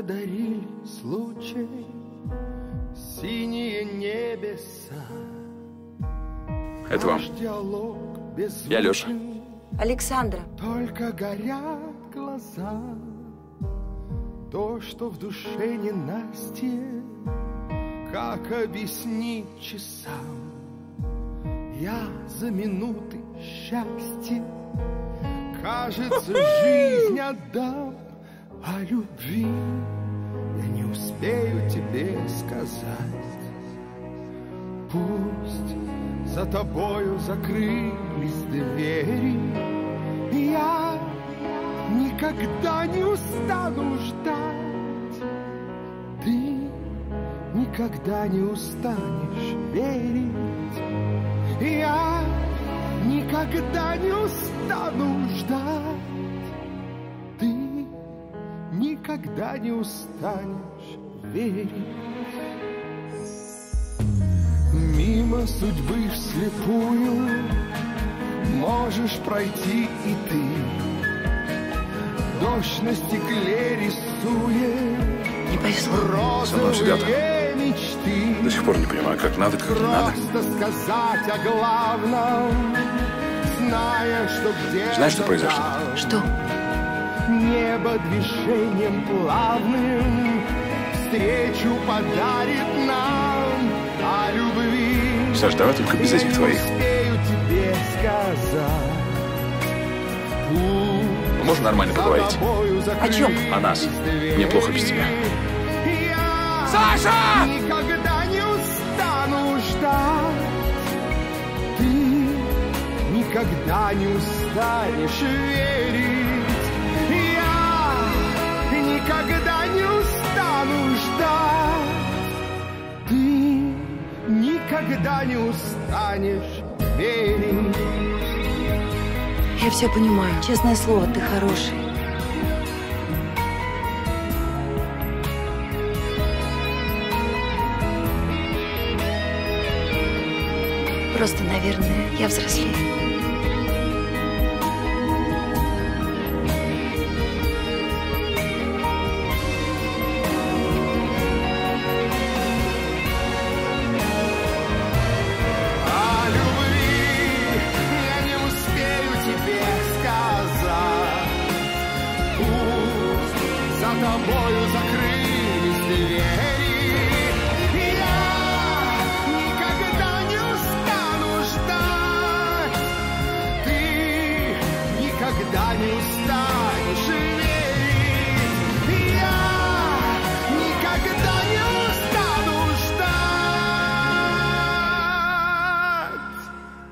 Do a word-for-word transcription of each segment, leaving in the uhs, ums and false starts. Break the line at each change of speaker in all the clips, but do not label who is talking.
подарили случай синие небеса.
Это вам. Я Леша.
Александра.
Только горят глаза, то, что в душе ненастье, как объяснить часам? Я за минуты счастья, кажется, жизнь отдам, а любви я не успею тебе сказать. Пусть за тобою закрылись двери, я никогда не устану ждать. Ты никогда не устанешь верить, я никогда не устану ждать. Ты никогда не устанешь верить. Мимо судьбы вслепую можешь пройти и ты. Дождь на стекле рисует
Не повезло.
розовые мечты.
До сих пор не понимаю, как надо, как не надо.
Просто сказать о главном, зная, что где-то
Знаешь, что произошло?
там
Что?
небо движением плавным встречу подарит нам о любви.
Саш, давай только без этих твоих.
Я не успею тебе сказать.
Мы можем нормально поговорить?
О чем?
О нас. Мне плохо без тебя.
Я
Саша!
никогда не устану ждать. Ты никогда не устанешь верить. Я никогда не устану ждать. Ты никогда не устанешь верить.
Я все понимаю. Честное слово, ты хороший. Просто, наверное, я взрослею.
О любви я не успею тебе сказать. Пусть за тобою закрылись двери, я никогда не устану ждать. Ты никогда не устанешь верить. Я никогда не устану ждать.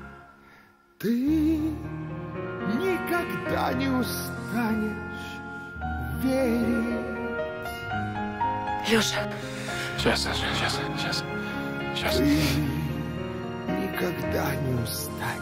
Ты никогда не устанешь верить.
Леша.
Сейчас, Саша, сейчас, сейчас, сейчас.
Ты никогда не устанешь.